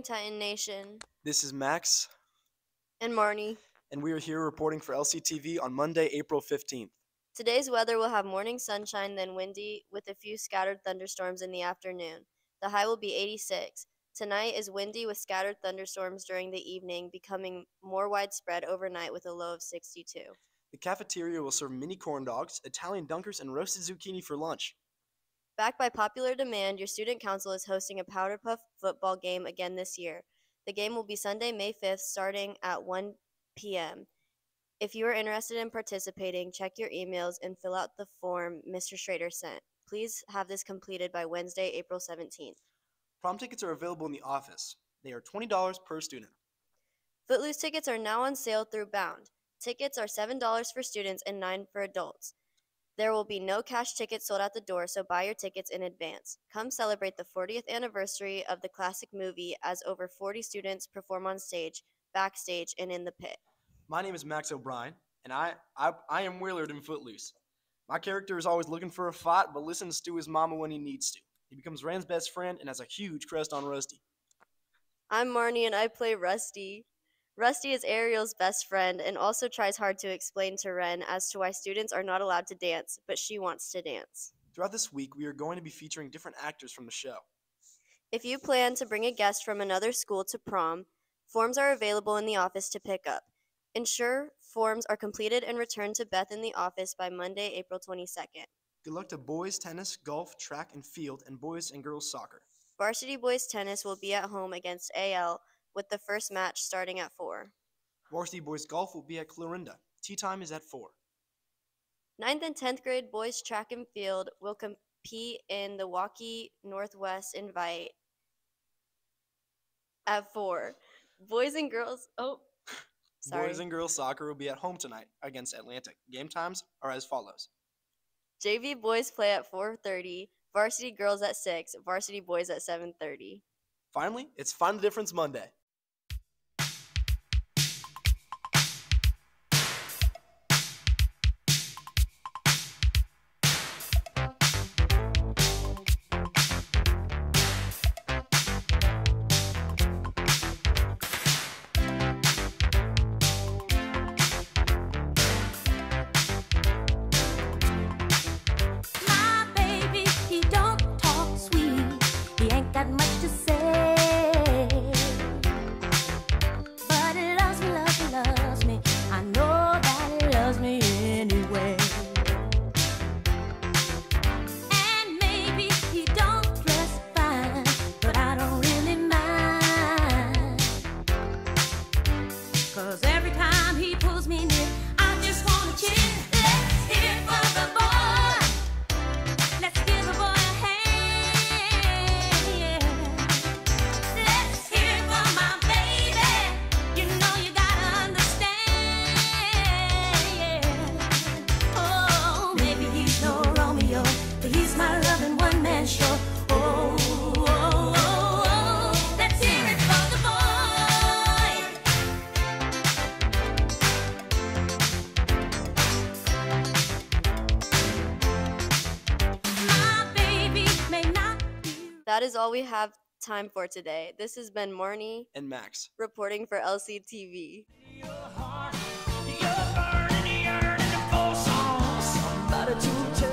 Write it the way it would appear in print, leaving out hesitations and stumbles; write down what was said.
morning, Titan Nation. This is Max, And Marnie. and we are here reporting for LCTV on Monday, April 15th. Today's weather will have morning sunshine, then windy, with a few scattered thunderstorms in the afternoon. The high will be 86. Tonight is windy with scattered thunderstorms during the evening, becoming more widespread overnight with a low of 62. The cafeteria will serve mini corn dogs, Italian dunkers, and roasted zucchini for lunch. Backed by popular demand, your student council is hosting a Powder Puff football game again this year. The game will be Sunday, May 5th, starting at 1 p.m. If you are interested in participating, check your emails and fill out the form Mr. Schrader sent. Please have this completed by Wednesday, April 17th. Prom tickets are available in the office. They are $20 per student. Footloose tickets are now on sale through Bound. Tickets are $7 for students and $9 for adults. There will be no cash tickets sold at the door, so buy your tickets in advance. Come celebrate the 40th anniversary of the classic movie as over 40 students perform on stage, backstage, and in the pit. My name is Max O'Brien, and I am Willard in Footloose. My character is always looking for a fight, but listens to his mama when he needs to. He becomes Rand's best friend and has a huge crush on Rusty. I'm Marnie and I play Rusty. Rusty is Ariel's best friend and also tries hard to explain to Ren as to why students are not allowed to dance, but she wants to dance. Throughout this week, we are going to be featuring different actors from the show. If you plan to bring a guest from another school to prom, forms are available in the office to pick up. Ensure forms are completed and returned to Beth in the office by Monday, April 22nd. Good luck to boys tennis, golf, track and field, and boys and girls soccer. Varsity boys tennis will be at home against AL, with the first match starting at 4. Varsity boys golf will be at Clorinda. Tea time is at 4. 9th and 10th grade boys track and field will compete in the Waukee Northwest Invite at 4. Boys and girls Boys and girls soccer will be at home tonight against Atlantic. Game times are as follows. JV boys play at 4:30, varsity girls at 6, varsity boys at 7:30. Finally, it's Find the Difference Monday. My baby, he don't talk sweet. He ain't got much to say. But he loves me. I know that he loves me anyway. And maybe he don't dress fine, but I don't really mind. 'Cause every time he pulls me near, I just wanna cheer. Let's hear it for the boy. Let's give the boy a hand, yeah. Let's hear it for my baby. You know you gotta understand, yeah. Oh, maybe he's no Romeo, but he's my loving one-man show. Oh, oh, oh, oh. Let's hear it for the boy. My baby may not be. That is all we have time for today. This has been Marnie And Max. reporting for LCTV. Your heart, you're burning, yearning for songs. Somebody to tell.